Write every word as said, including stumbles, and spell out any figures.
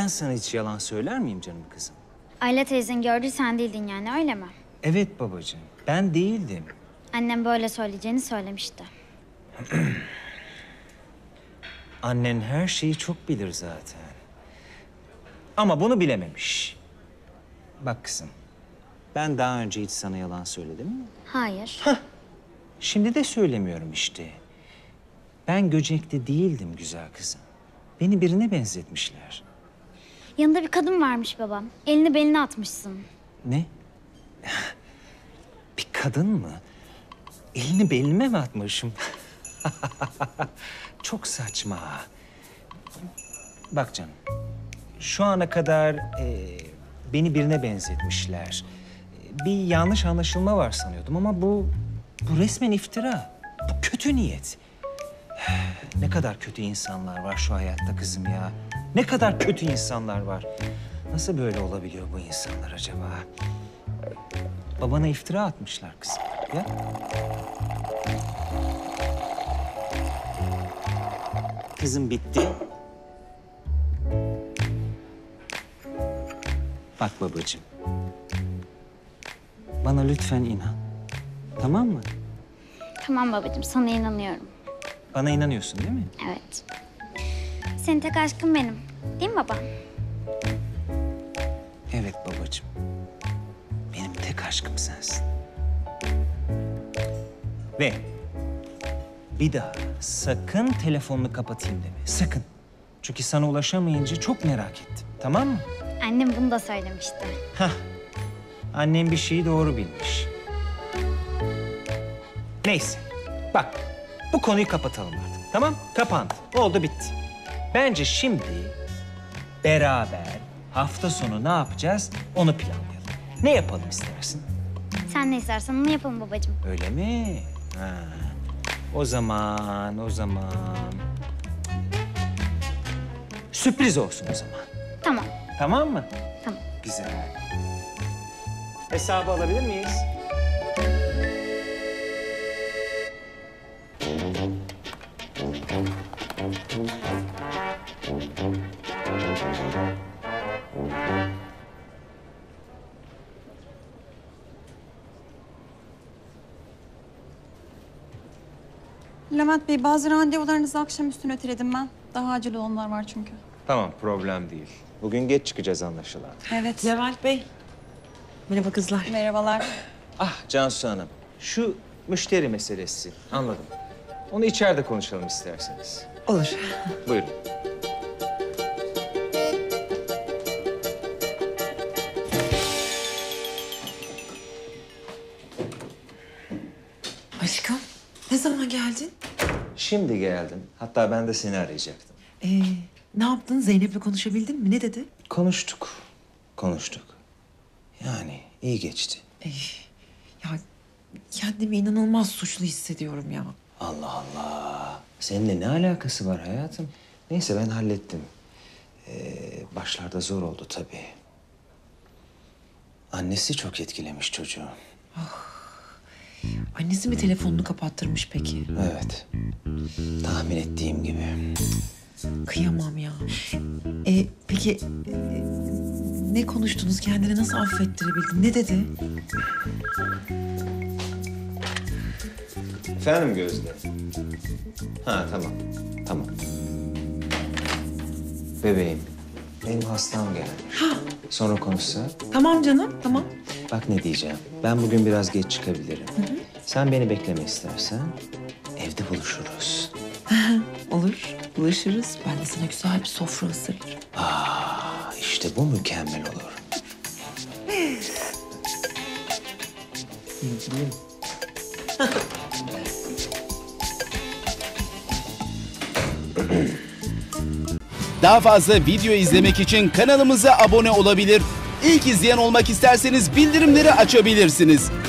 Ben sana hiç yalan söyler miyim canım kızım? Ayla teyzen gördü, sen değildin yani, öyle mi? Evet babacığım, ben değildim. Annem böyle söyleyeceğini söylemişti. Annen her şeyi çok bilir zaten. Ama bunu bilememiş. Bak kızım, ben daha önce hiç sana yalan söyledim mi? Hayır. Şimdi de söylemiyorum işte. Ben Göcek'te değildim güzel kızım. Beni birine benzetmişler. Yanında bir kadın varmış babam. Elini beline atmışsın. Ne? Bir kadın mı? Elini belime mi atmışım? Çok saçma. Bak canım, şu ana kadar e, beni birine benzetmişler. E, Bir yanlış anlaşılma var sanıyordum ama bu, bu resmen iftira. Bu kötü niyet. Ne kadar kötü insanlar var şu hayatta kızım ya. Ne kadar kötü insanlar var. Nasıl böyle olabiliyor bu insanlar acaba? Babana iftira atmışlar kızım. Ya. Kızım bitti. Bak babacığım. Bana lütfen inan. Tamam mı? Tamam babacığım, sana inanıyorum. Bana inanıyorsun değil mi? Evet. Senin tek aşkın benim. Değil mi baba? Evet babacığım. Benim tek aşkım sensin. Ve bir daha sakın telefonunu kapatayım deme. Sakın. Çünkü sana ulaşamayınca çok merak ettim. Tamam mı? Annem bunu da söylemişti. Hah. Annem bir şeyi doğru bilmiş. Neyse. Bak. Bu konuyu kapatalım artık. Tamam? Kapandı. Oldu bitti. Bence şimdi beraber hafta sonu ne yapacağız onu planlayalım. Ne yapalım istersin? Sen ne istersen onu yapalım babacığım. Öyle mi? Ha. O zaman, o zaman... Sürpriz olsun o zaman. Tamam. Tamam mı? Tamam. Güzel. Hesabı alabilir miyiz? Levent Bey, bazı randevularınızı akşamüstüne öteledim ben. Daha acil olanlar var çünkü. Tamam, problem değil. Bugün geç çıkacağız anlaşılan. Evet. Levent Bey. Merhaba kızlar. Merhabalar. Ah Cansu Hanım, şu müşteri meselesi. Anladım. Onu içeride konuşalım isterseniz. Olur. Buyurun. Aşkım, ne zaman geldin? Şimdi geldim. Hatta ben de seni arayacaktım. Ee, ne yaptın? Zeynep'le konuşabildin mi? Ne dedi? Konuştuk. Konuştuk. Yani iyi geçti. Ee, ya kendimi inanılmaz suçlu hissediyorum ya. Allah Allah. Seninle ne alakası var hayatım? Neyse ben hallettim. Ee, başlarda zor oldu tabii. Annesi çok etkilemiş çocuğu. Annesi mi telefonunu kapattırmış peki? Evet. Tahmin ettiğim gibi. Kıyamam ya. Ee, peki e, ne konuştunuz? Kendini nasıl affettirebildin? Ne dedi? Efendim Gözde? Ha tamam. Tamam. Bebeğim, benim hastam gelmiş. Sonra konuşsak. Tamam canım, tamam. Bak ne diyeceğim. Ben bugün biraz geç çıkabilirim. Sen beni bekleme istersen. Evde buluşuruz. Olur, buluşuruz. Ben de sana güzel bir sofra hazırlarım. Aa, işte bu mükemmel olur. Daha fazla video izlemek için kanalımıza abone olabilir. İlk izleyen olmak isterseniz bildirimleri açabilirsiniz.